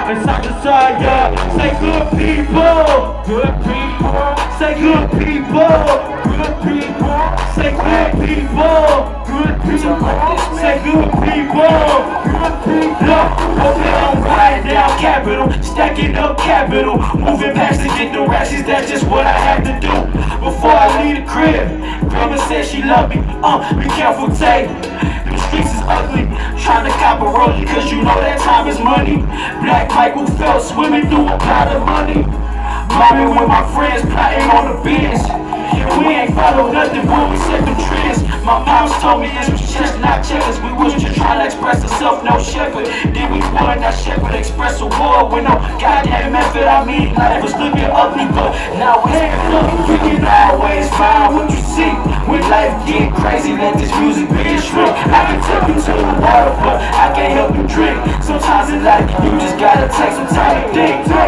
and side to side, yeah. Say good people, good people. Say good people, good people. Say good people, good people. Say good people, good people. Okay, I'm riding down Capital, stacking up capital, moving past to get the rashes. That's just what I had to do before I leave the crib. Grandma said she loved me. Be careful, Tay. The streets is ugly. Trying to cop a rollie, cause you know that time is money. Black Michael Phelps swimming through a pot of money. Mobbing with my friends, plotting on the bench. We ain't follow nothing, but we set them trends. My moms told me this was chestnut checkers. We was just trying to express ourselves, no shepherd. Then we won that shepherd express a war with no goddamn method. I mean, life was looking ugly, but now it's good. You can always find what you see. When life get crazy, let this music be a shrink. I can take you to the water, but I can't help you drink. Sometimes in life, you just gotta take some time to think.